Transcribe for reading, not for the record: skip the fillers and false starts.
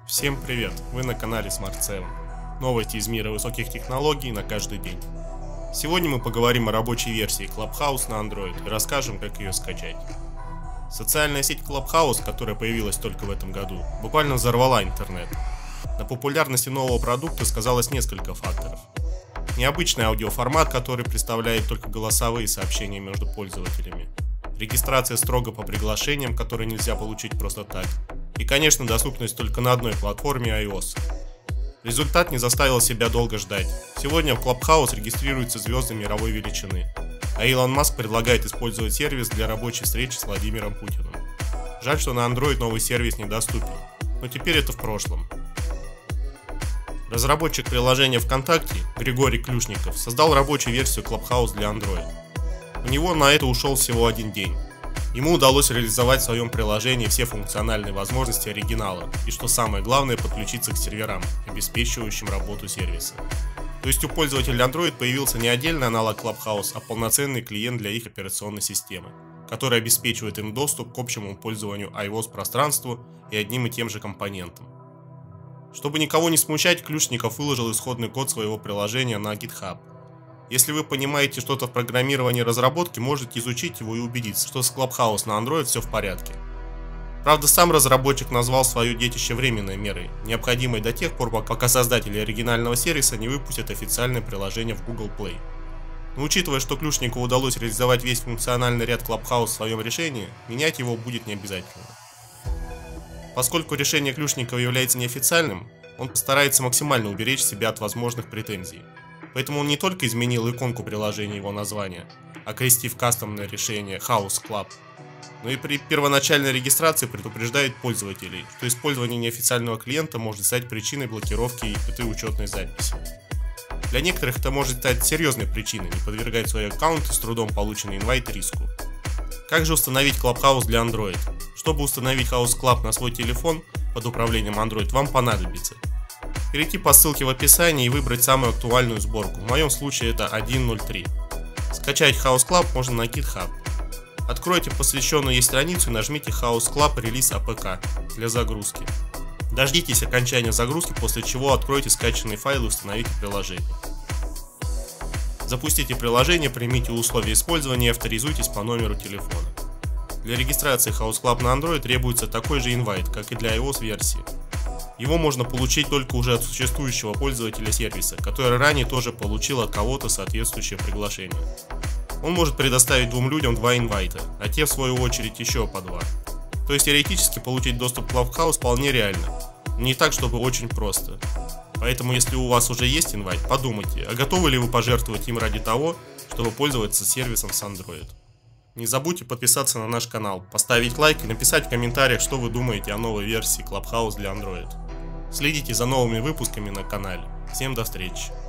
Всем привет! Вы на канале Smart 7. Новости из мира высоких технологий на каждый день. Сегодня мы поговорим о рабочей версии Clubhouse на Android и расскажем, как ее скачать. Социальная сеть Clubhouse, которая появилась только в этом году, буквально взорвала интернет. На популярности нового продукта сказалось несколько факторов. Необычный аудиоформат, который представляет только голосовые сообщения между пользователями. Регистрация строго по приглашениям, которые нельзя получить просто так. И, конечно, доступность только на одной платформе iOS. Результат не заставил себя долго ждать. Сегодня в Clubhouse регистрируются звезды мировой величины. А Илон Маск предлагает использовать сервис для рабочей встречи с Владимиром Путиным. Жаль, что на Android новый сервис недоступен. Но теперь это в прошлом. Разработчик приложения ВКонтакте Григорий Клюшников создал рабочую версию Clubhouse для Android. У него на это ушел всего один день. Ему удалось реализовать в своем приложении все функциональные возможности оригинала и, что самое главное, подключиться к серверам, обеспечивающим работу сервиса. То есть у пользователей Android появился не отдельный аналог Clubhouse, а полноценный клиент для их операционной системы, который обеспечивает им доступ к общему пользованию iOS пространству и одним и тем же компонентам. Чтобы никого не смущать, Клюшников выложил исходный код своего приложения на GitHub. Если вы понимаете что-то в программировании и разработке, можете изучить его и убедиться, что с Clubhouse на Android все в порядке. Правда, сам разработчик назвал свое детище временной мерой, необходимой до тех пор, пока создатели оригинального сервиса не выпустят официальное приложение в Google Play. Но учитывая, что Клюшникову удалось реализовать весь функциональный ряд Clubhouse в своем решении, менять его будет не обязательно. Поскольку решение Клюшникова является неофициальным, он постарается максимально уберечь себя от возможных претензий. Поэтому он не только изменил иконку приложения и его названия, окрестив кастомное решение House Club, но и при первоначальной регистрации предупреждает пользователей, что использование неофициального клиента может стать причиной блокировки этой учетной записи. Для некоторых это может стать серьезной причиной не подвергать свои аккаунты с трудом полученный инвайт риску. Как же установить Clubhouse для Android? Чтобы установить House Club на свой телефон под управлением Android, вам понадобится перейти по ссылке в описании и выбрать самую актуальную сборку. В моем случае это 1.03. Скачать House Club можно на GitHub. Откройте посвященную ей страницу и нажмите House Club Release APK для загрузки. Дождитесь окончания загрузки, после чего откройте скачанные файлы и установите приложение. Запустите приложение, примите условия использования и авторизуйтесь по номеру телефона. Для регистрации House Club на Android требуется такой же инвайт, как и для iOS версии. Его можно получить только уже от существующего пользователя сервиса, который ранее тоже получил от кого-то соответствующее приглашение. Он может предоставить двум людям два инвайта, а те в свою очередь еще по два. То есть теоретически получить доступ к Clubhouse вполне реально, но не так, чтобы очень просто. Поэтому если у вас уже есть инвайт, подумайте, а готовы ли вы пожертвовать им ради того, чтобы пользоваться сервисом с Android. Не забудьте подписаться на наш канал, поставить лайк и написать в комментариях, что вы думаете о новой версии Clubhouse для Android. Следите за новыми выпусками на канале. Всем до встречи!